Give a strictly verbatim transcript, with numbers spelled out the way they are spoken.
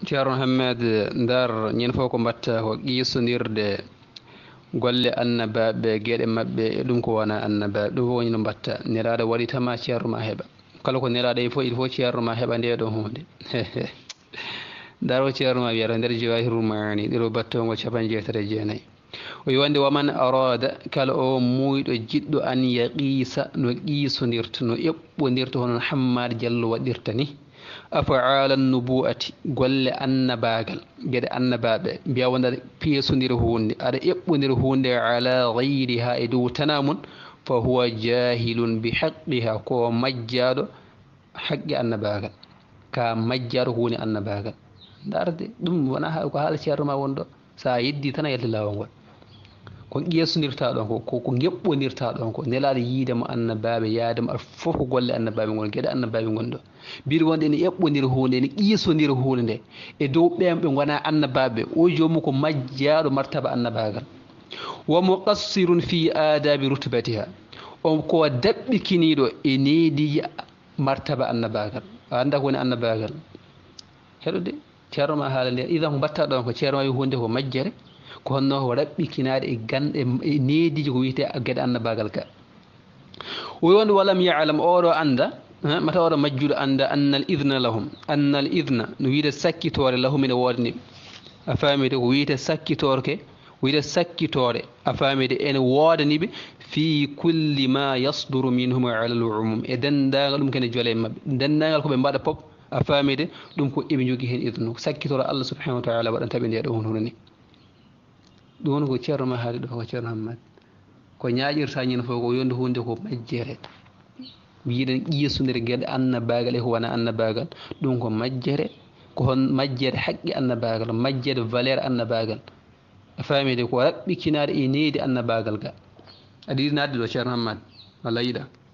ceerno hammed ndar ñin fof ko mbatta ko qiisonirde golle annabaɓe gueɗe mabɓe e ɗum ko wona annabaɓe ɗum fof woni no mbatta nelaɗo waɗi tama ceerno ma heeɓa kala ko nelaɗo e fof il faut ceerno ma heeɓa nde ɗon hunde ndar o ceerno ma wiyata nder jawahirul maani ɗiɗo battongo capan jeetati e jeenayyi o wi wonde waman arada kala o muyɗo jiɗɗo an yaqiisa no qiisonirta no eɓɓodirta hono hammad diallo waɗirta ni afaala nubuati golle annabagal gueɗe annabaɓe mbiya wonde aɗa peesodira hunde aɗa eɓɓodira hunde ala gayriha e dow tanamum fa huwa jahilun bi haqqiha ko majjaɗo haqqe annabagal ka majjaɗo hunde annabagal darde ɗum wona ko haala ceerno ma wonɗo sa yeddi tan a yalti lawol ngol ko qiyasodirta ɗon ko ko geɓɓodirta ɗon ko nelaɗo yiidemo annabaɓe yaademo aɗa fof ko golle annabaɓe gon gueɗe annabaɓe gonɗo mbiɗo wonde ene eɓɓodira hunde ene qiisodira hunde nde e dow ɓen ɓe gona annabaɓe o jomum ko majjaɗo martaba annabagal wa muqassirun fi adabi rutbatiha on ko daɓɓikiniɗo e needi martaba annabagal a anda ko woni annabagal heɗude ceerno ma haala nde idan ko mbatta ɗon ko ceerno ma wi hunde ko majjere ko honno ko raɓɓikinade e ganɗe e neediji ko wiyete gueɗe annabagal ga o wi wonde walam yalam oɗo anda mata oɗo majjuɗo anda anna al idna lahum anna al idna no wiide sakkitore lahum ene wodaniɓe a famide ko wiyete sakkitorke wiyete sakkitore a famide ene wodaniɓe fi kulli ma yasduru minhum ala al umum e dendagal ɗum kene joole mabɓe dendagal koɓe mbaɗa pop a famide ɗum ko eɓe jogui hen idnu sakkitoro Allah subhanahu wa taala waɗantaɓe nde ɗo hunde ni ɗum woni ko ceerno ma haali ɗo ko ceerno hammad ko ñaƴirta ñin fof ko yonde hunde ko majjere wiiɗen qiisodire gueɗe annabagal e ko wona annabagal ɗum ko majjere ko hon majjere haqqe annabagal majjere valeur annabagal a famide ko raɓɓikinade e needi annabagal ga aɗa yiɗi nadde ɗo ceerno hammad walla yiɗa